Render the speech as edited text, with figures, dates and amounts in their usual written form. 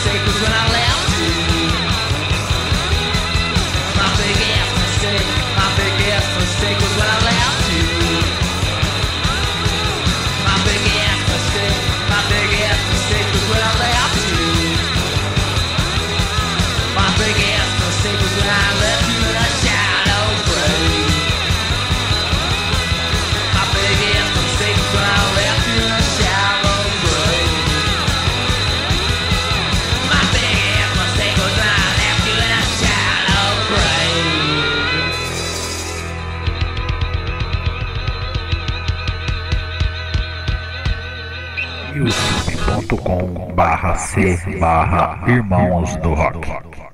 mistake was when I left you. My biggest mistake was when I left you. My biggest mistake was when I left you. My biggest mistake was when I left you in a shallow grave. My biggest mistake was when I left you in a shallow grave. My biggest mistake was when I left you in a shallow grave. youtube.com/c/irmãos do rock.